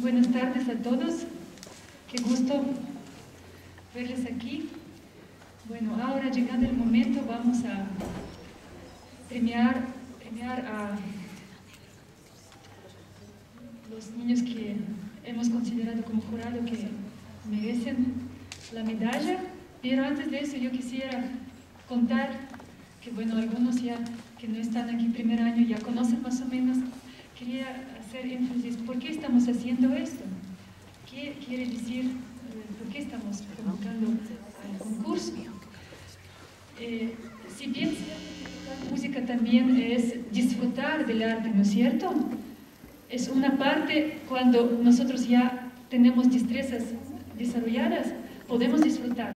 buenas tardes a todos. Qué gusto verles aquí. Bueno, ahora llegando el momento vamos a premiar a los niños que hemos considerado como jurado que merecen la medalla. Pero antes de eso yo quisiera contar que, bueno, algunos ya que no están aquí primer año ya conocen más o menos. Quería hacer énfasis, ¿por qué estamos haciendo esto? ¿Qué quiere decir? ¿Por qué estamos convocando al concurso? Si bien la música también es disfrutar del arte, ¿no es cierto? Es una parte cuando nosotros ya tenemos destrezas desarrolladas, podemos disfrutar.